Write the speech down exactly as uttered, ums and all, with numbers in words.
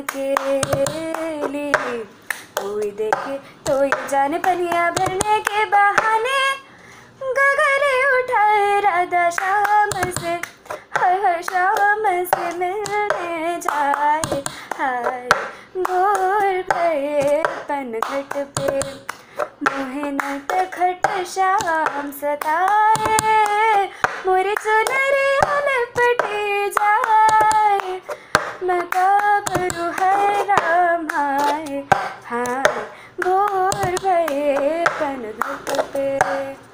अकेली, कोई देखे तो ये जाने पनिया भरने के बहाने गगरे उठाए राधा शाम से, हर शाम से मिलने जाए। हाय भूल गए पनघट पे मोहे नटखट श्याम सताए, मोरे चुनरिया लिपटी जाए, मैं क्या करूँ है राम हाय। हाय भूल गए पनघट पे।